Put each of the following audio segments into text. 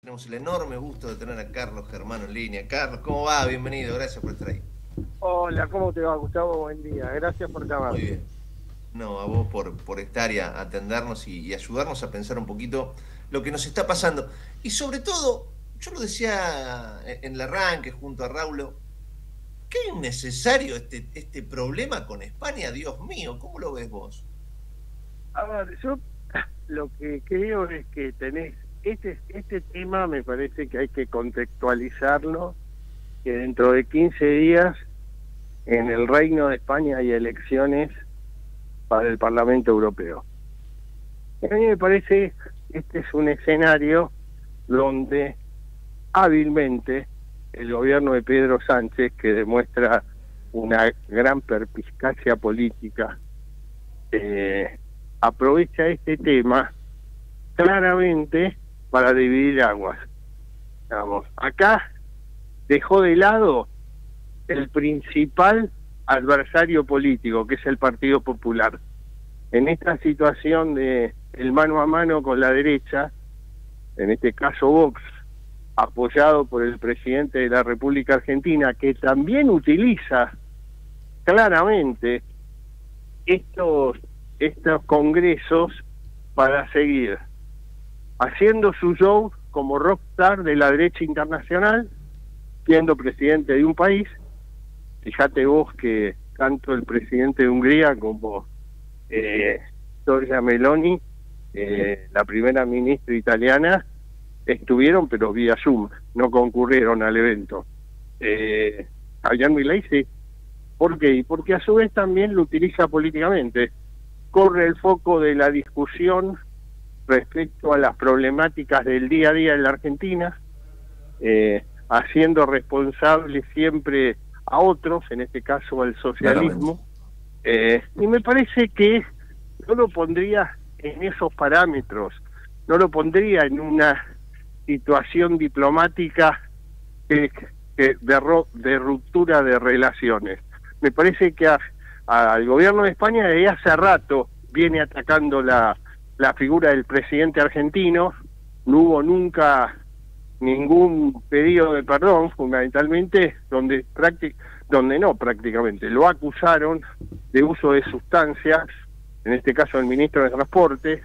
Tenemos el enorme gusto de tener a Carlos Germano en línea. Carlos, ¿cómo va? Bienvenido, gracias por estar ahí. Hola, ¿cómo te va, Gustavo? Buen día. Gracias por Muy llamarme. bien. No, a vos por estar y atendernos y ayudarnos a pensar un poquito lo que nos está pasando. Y sobre todo, yo lo decía en el arranque junto a Raúl, qué innecesario este problema con España, Dios mío, ¿cómo lo ves vos? A ver, yo lo que creo es que tenés este tema, me parece que hay que contextualizarlo, que dentro de 15 días en el Reino de España hay elecciones para el Parlamento Europeo. A mí me parece que este es un escenario donde hábilmente el gobierno de Pedro Sánchez, que demuestra una gran perspicacia política, aprovecha este tema claramente para dividir aguas. Vamos, acá dejó de lado el principal adversario político, que es el Partido Popular. En esta situación de el mano a mano con la derecha, en este caso Vox, apoyado por el presidente de la República Argentina, que también utiliza claramente estos congresos para seguir haciendo su show como rockstar de la derecha internacional, siendo presidente de un país. Fíjate vos que tanto el presidente de Hungría como Giorgia Meloni, la primera ministra italiana, estuvieron pero vía Zoom, no concurrieron al evento. Javier Milei sí. ¿Por qué? Porque a su vez también lo utiliza políticamente. Corre el foco de la discusión respecto a las problemáticas del día a día en la Argentina, haciendo responsable siempre a otros, en este caso al Claramente. socialismo, y me parece que no lo pondría en esos parámetros, no lo pondría en una situación diplomática que, de ruptura de relaciones. Me parece que al gobierno de España desde hace rato viene atacando la figura del presidente argentino. No hubo nunca ningún pedido de perdón, fundamentalmente donde no prácticamente lo acusaron de uso de sustancias, en este caso el ministro de Transporte,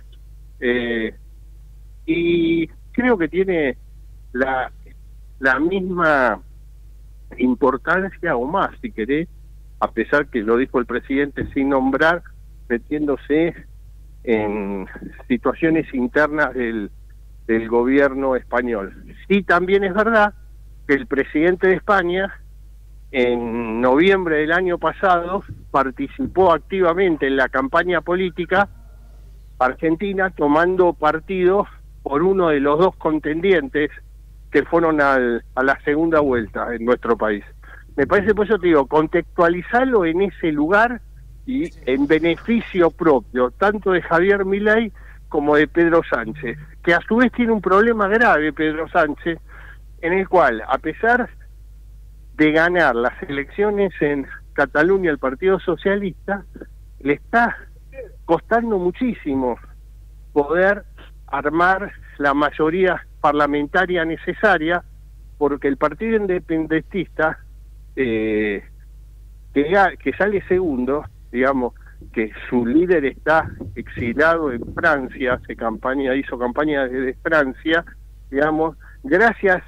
y creo que tiene la misma importancia o más, si querés, a pesar que lo dijo el presidente sin nombrar, metiéndose en situaciones internas del gobierno español. Sí, también es verdad que el presidente de España, en noviembre del año pasado, participó activamente en la campaña política argentina, tomando partido por uno de los dos contendientes que fueron a la segunda vuelta en nuestro país. Me parece, por eso te digo, contextualizarlo en ese lugar y en beneficio propio, tanto de Javier Milei como de Pedro Sánchez, que a su vez tiene un problema grave, Pedro Sánchez, en el cual, a pesar de ganar las elecciones en Cataluña el Partido Socialista, le está costando muchísimo poder armar la mayoría parlamentaria necesaria, porque el Partido Independentista, que sale segundo, digamos, que su líder está exilado en Francia, hizo campaña desde Francia, digamos, gracias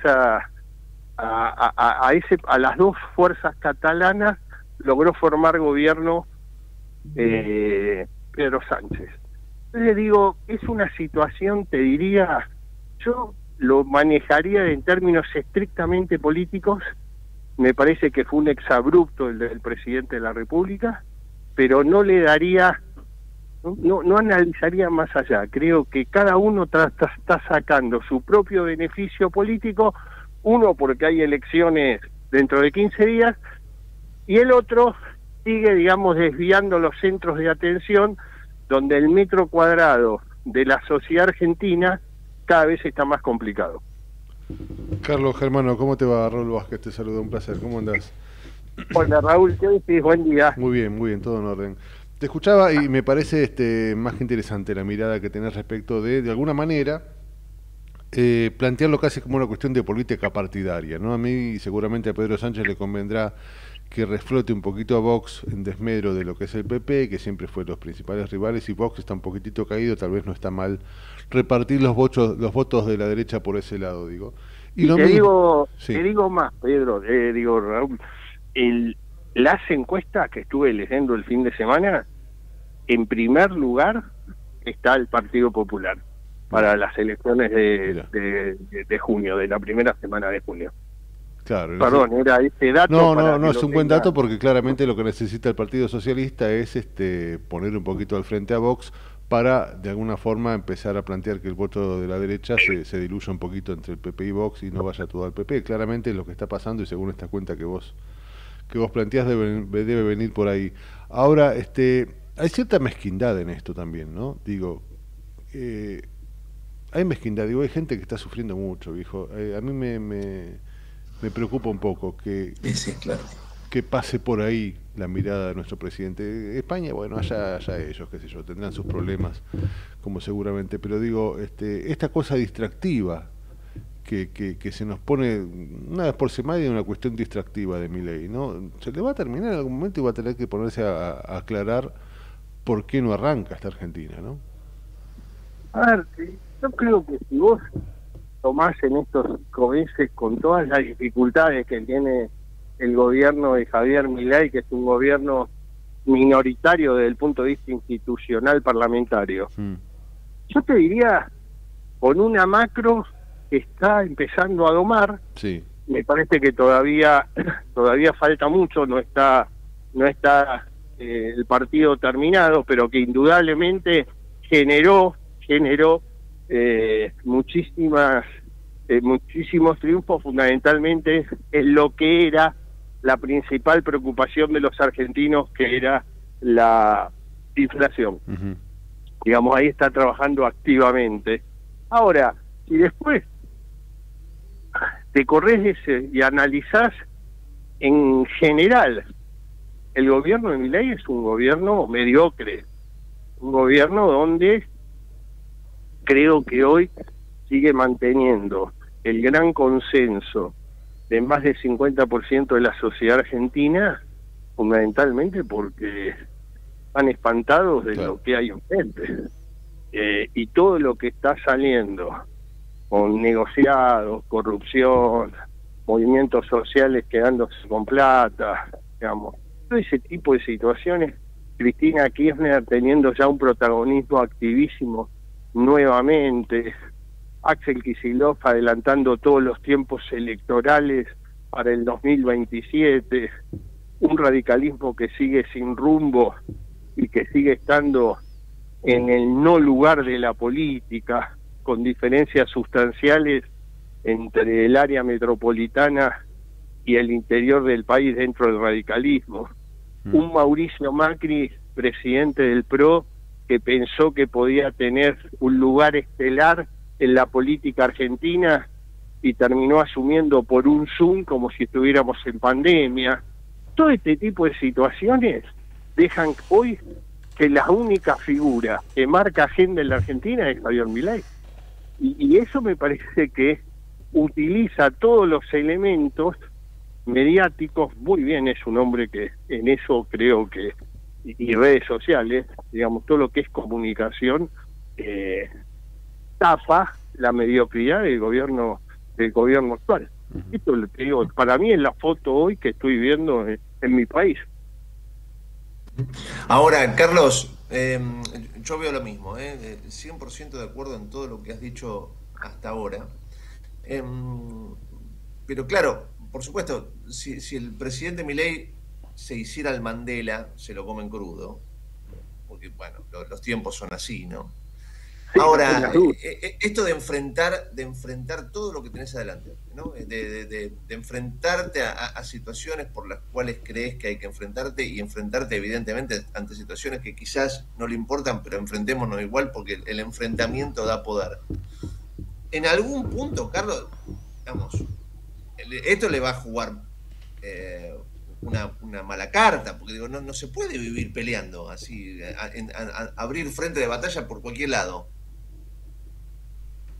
a las dos fuerzas catalanas logró formar gobierno Pedro Sánchez. Entonces digo, es una situación, te diría, yo lo manejaría en términos estrictamente políticos. Me parece que fue un exabrupto el del presidente de la República, pero no le daría, no analizaría más allá. Creo que cada uno está sacando su propio beneficio político, uno porque hay elecciones dentro de 15 días, y el otro sigue, digamos, desviando los centros de atención, donde el metro cuadrado de la sociedad argentina cada vez está más complicado. Carlos Germano, ¿cómo te va? Raúl Vázquez te saluda, un placer, ¿cómo andás? Hola Raúl, ¿qué decís? Buen día. Muy bien, todo en orden. Te escuchaba y me parece más que interesante la mirada que tenés respecto de alguna manera, plantearlo casi como una cuestión de política partidaria, ¿no? A mí y seguramente a Pedro Sánchez le convendrá que reflote un poquito a Vox en desmedro de lo que es el PP, que siempre fue los principales rivales, y Vox está un poquitito caído, tal vez no está mal repartir los votos de la derecha por ese lado, digo. Y Y lo te mismo, digo, sí, te digo más, Pedro, digo, Raúl, las encuestas que estuve leyendo el fin de semana, en primer lugar está el Partido Popular para las elecciones mira, de junio, de la primera semana de junio. claro. Perdón, era este dato No, para no, que no, lo es un buen tenga. dato porque claramente lo que necesita el Partido Socialista es poner un poquito al frente a Vox para de alguna forma empezar a plantear que el voto de la derecha se diluya un poquito entre el PP y Vox y no vaya todo al PP. Claramente es lo que está pasando y según esta cuenta que vos planteás debe venir por ahí. Ahora, hay cierta mezquindad en esto también, ¿no? Digo, hay mezquindad, digo, hay gente que está sufriendo mucho, viejo. A mí me preocupa un poco Sí, sí, claro. que pase por ahí la mirada de nuestro presidente. España, bueno, allá ellos, qué sé yo, tendrán sus problemas, como seguramente, pero digo, esta cosa distractiva que se nos pone una vez por semana, una cuestión distractiva de Milei, ¿no? Se le va a terminar en algún momento y va a tener que ponerse a aclarar por qué no arranca esta Argentina, ¿no? A ver, yo creo que si vos tomás en estos 5 meses con todas las dificultades que tiene el gobierno de Javier Milei, que es un gobierno minoritario desde el punto de vista institucional parlamentario, yo te diría, con una macro que está empezando a domar, Sí. me parece que todavía falta mucho, no está el partido terminado, pero que indudablemente generó muchísimos triunfos, fundamentalmente en lo que era la principal preocupación de los argentinos, que era la inflación. Uh-huh. Digamos, ahí está trabajando activamente. Ahora, si después te corres y analizás en general, el gobierno de Milei es un gobierno mediocre, un gobierno donde creo que hoy sigue manteniendo el gran consenso de más del 50% de la sociedad argentina, fundamentalmente porque están espantados de Claro. lo que hay enfrente. Y todo lo que está saliendo con negociados, corrupción, movimientos sociales quedándose con plata, digamos, todo ese tipo de situaciones, Cristina Kirchner teniendo ya un protagonismo activísimo nuevamente, Axel Kicillof adelantando todos los tiempos electorales para el 2027, un radicalismo que sigue sin rumbo y que sigue estando en el no lugar de la política, con diferencias sustanciales entre el área metropolitana y el interior del país dentro del radicalismo. Un Mauricio Macri, presidente del PRO, que pensó que podía tener un lugar estelar en la política argentina y terminó asumiendo por un Zoom como si estuviéramos en pandemia. Todo este tipo de situaciones dejan hoy que la única figura que marca agenda en la Argentina es Javier Milei. Y eso me parece que utiliza todos los elementos mediáticos. Muy bien, es un hombre que en eso creo que, y redes sociales, digamos, todo lo que es comunicación, tapa la mediocridad del gobierno actual. Esto lo que digo, para mí es la foto hoy que estoy viendo en mi país. Ahora, Carlos, yo veo lo mismo, 100% de acuerdo en todo lo que has dicho hasta ahora. Pero claro, por supuesto, si el presidente Milei se hiciera el Mandela, se lo comen crudo, porque bueno, los tiempos son así, ¿no? Sí, Ahora, esto de enfrentar todo lo que tenés adelante, ¿no? De enfrentarte a situaciones por las cuales crees que hay que enfrentarte y enfrentarte evidentemente ante situaciones que quizás no le importan, pero enfrentémonos igual porque el enfrentamiento da poder. En algún punto, Carlos, digamos, esto le va a jugar una mala carta, porque digo, no se puede vivir peleando así, abrir frente de batalla por cualquier lado.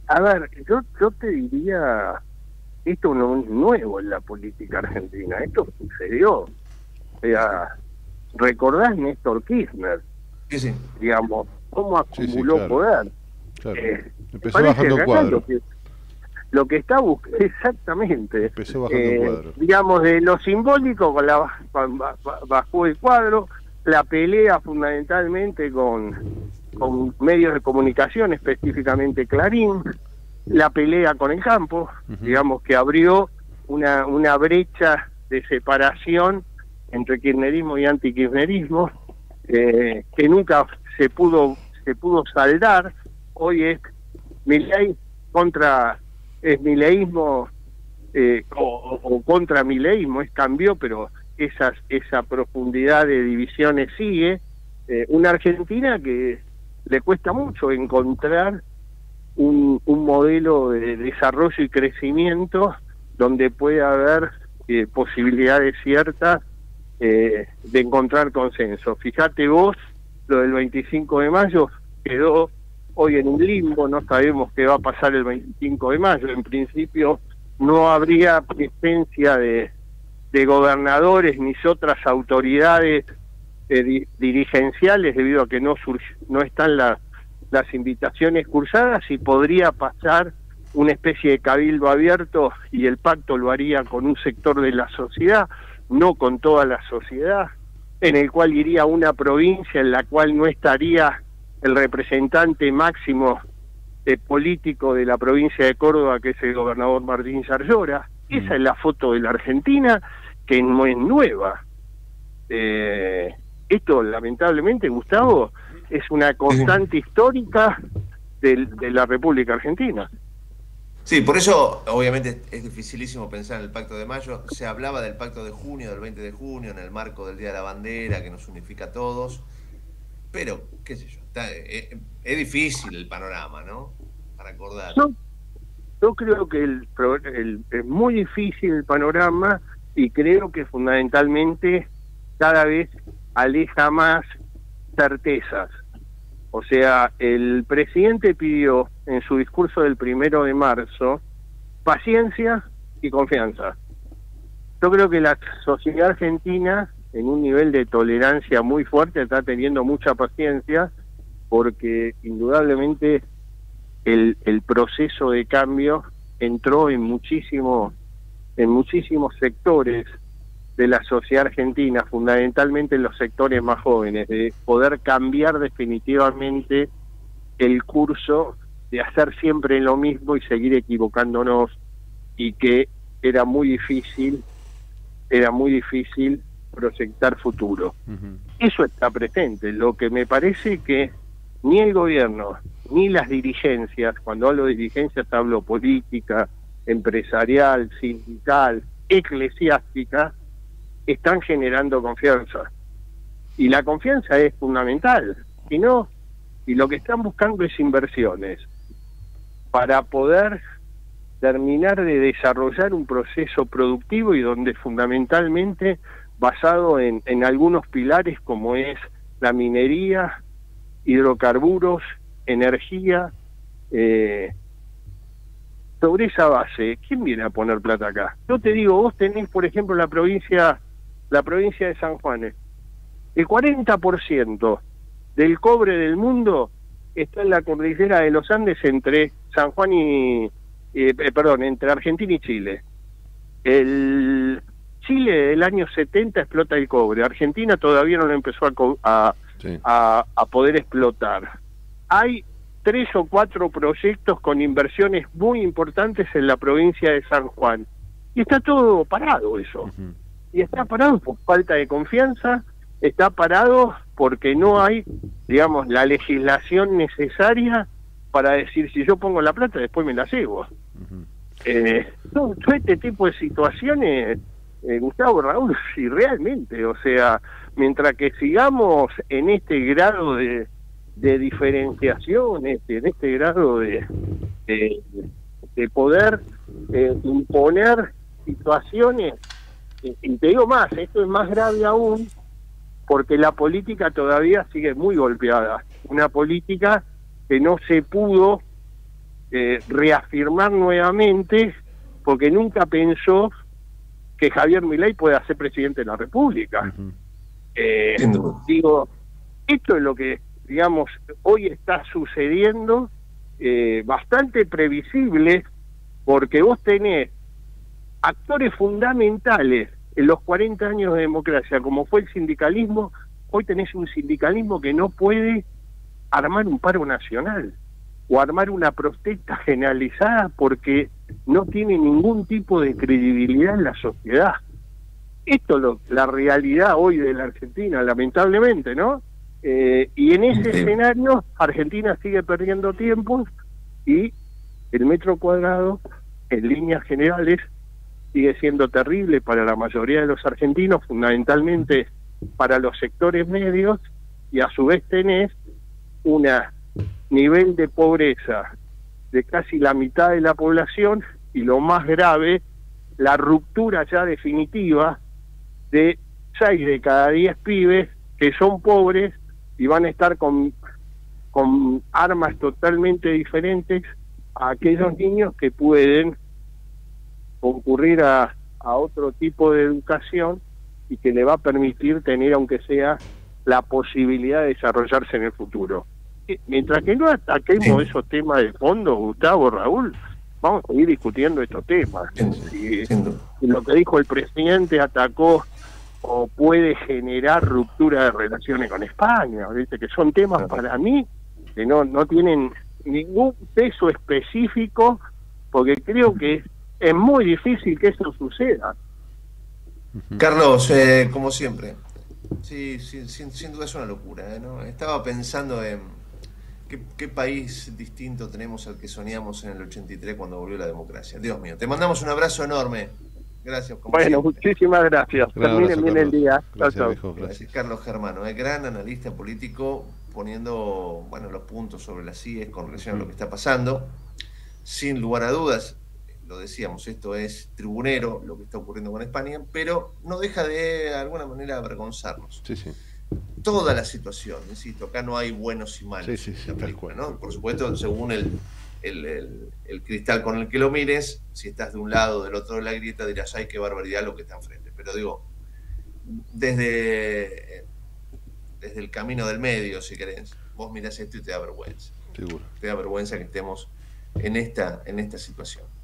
A ver, yo te diría, esto no es nuevo en la política argentina, esto sucedió. O sea, ¿recordás Néstor Kirchner? Sí, sí. Digamos, cómo acumuló claro, poder. claro. Empezó Parece bajando que acá cuadro. lo que está buscando, exactamente, Empezó bajando cuadro. digamos, de lo simbólico bajó el cuadro, la pelea fundamentalmente con medios de comunicación, específicamente Clarín, la pelea con el campo, digamos que abrió una brecha de separación entre kirchnerismo y antikirchnerismo, que nunca se pudo saldar. Hoy es Milei contra mileísmo, o contra mileísmo, cambió, pero esa profundidad de divisiones sigue. Una Argentina que le cuesta mucho encontrar un modelo de desarrollo y crecimiento donde pueda haber posibilidades ciertas de encontrar consenso. Fíjate vos, lo del 25 de mayo quedó hoy en un limbo, no sabemos qué va a pasar el 25 de mayo. En principio no habría presencia de gobernadores ni otras autoridades dirigenciales, debido a que no están las invitaciones cursadas, y podría pasar una especie de cabildo abierto, y el pacto lo haría con un sector de la sociedad, no con toda la sociedad, en el cual iría una provincia en la cual no estaría el representante máximo político de la provincia de Córdoba, que es el gobernador Martín Yarlora. Esa es la foto de la Argentina, que no es nueva. Esto, lamentablemente, Gustavo, es una constante histórica de la República Argentina. Sí, por eso obviamente es dificilísimo pensar en el Pacto de Mayo. Se hablaba del Pacto de Junio, del 20 de junio, en el marco del Día de la Bandera, que nos unifica a todos. Pero, qué sé yo, es difícil el panorama, ¿no? Para acordar. Yo creo que es muy difícil el panorama, y creo que fundamentalmente cada vez aleja más certezas. O sea, el presidente pidió en su discurso del 1 de marzo paciencia y confianza. Yo creo que la sociedad argentina, en un nivel de tolerancia muy fuerte, está teniendo mucha paciencia, porque indudablemente el proceso de cambio entró en muchísimos sectores de la sociedad argentina, fundamentalmente en los sectores más jóvenes, de poder cambiar definitivamente el curso, de hacer siempre lo mismo y seguir equivocándonos, y que era muy difícil proyectar futuro. Eso está presente. Lo que me parece que ni el gobierno ni las dirigencias, cuando hablo de dirigencias hablo política, empresarial, sindical, eclesiástica, están generando confianza. Y la confianza es fundamental. Si no, y lo que están buscando es inversiones para poder terminar de desarrollar un proceso productivo, y donde fundamentalmente basado en algunos pilares como es la minería, hidrocarburos, energía. Sobre esa base, ¿quién viene a poner plata acá? Yo te digo, vos tenés, por ejemplo, la provincia de San Juan. El 40% del cobre del mundo está en la cordillera de los Andes, entre San Juan entre Argentina y Chile. El Chile del año 70 explota el cobre. Argentina todavía no lo empezó a poder explotar. Hay 3 o 4 proyectos con inversiones muy importantes en la provincia de San Juan. Y está todo parado eso. Y está parado por falta de confianza, está parado porque no hay, digamos, la legislación necesaria para decir, si yo pongo la plata, después me la llevo. Todo este tipo de situaciones, Gustavo, Raúl, si realmente, o sea, mientras que sigamos en este grado de diferenciación, en este grado de poder imponer situaciones, y te digo más, esto es más grave aún, porque la política todavía sigue muy golpeada, una política que no se pudo reafirmar nuevamente, porque nunca pensó que Javier Milei pueda ser presidente de la República. Digo, esto es lo que, digamos, hoy está sucediendo, bastante previsible, porque vos tenés actores fundamentales en los 40 años de democracia, como fue el sindicalismo. Hoy tenés un sindicalismo que no puede armar un paro nacional o armar una protesta generalizada porque no tiene ningún tipo de credibilidad en la sociedad. Esto es la realidad hoy de la Argentina, lamentablemente, ¿no? Y en ese escenario, Argentina sigue perdiendo tiempo y el metro cuadrado, en líneas generales, sigue siendo terrible para la mayoría de los argentinos, fundamentalmente para los sectores medios, y a su vez tenés un nivel de pobreza de casi la mitad de la población, y lo más grave, la ruptura ya definitiva de 6 de cada 10 pibes que son pobres y van a estar con armas totalmente diferentes a aquellos niños que pueden concurrir a otro tipo de educación y que le va a permitir tener, aunque sea, la posibilidad de desarrollarse en el futuro. Mientras que no ataquemos esos temas de fondo, Gustavo, Raúl, vamos a seguir discutiendo estos temas. Y lo que dijo el presidente atacó o puede generar ruptura de relaciones con España, ¿viste? Que son temas para mí que no tienen ningún peso específico, porque creo que es muy difícil que eso suceda. Carlos, como siempre, sí, sin duda es una locura, ¿no? Estaba pensando en qué país distinto tenemos al que soñamos en el 83 cuando volvió la democracia. Dios mío, te mandamos un abrazo enorme. Gracias. Bueno, muchísimas gracias. Terminen bien el día. Gracias, chao. Gracias. Carlos Germano, gran analista político, poniendo los puntos sobre las IES con relación a lo que está pasando. Sin lugar a dudas, lo decíamos, esto es tribunero lo que está ocurriendo con España, pero no deja de alguna manera avergonzarnos. Sí. Toda la situación, insisto, acá no hay buenos y malos. Sí, tal cual, ¿no? Por supuesto, según el cristal con el que lo mires, si estás de un lado o del otro de la grieta, dirás, ay, qué barbaridad lo que está enfrente. Pero digo, desde el camino del medio, si querés, vos mirás esto y te da vergüenza. Seguro. Te da vergüenza que estemos en esta situación.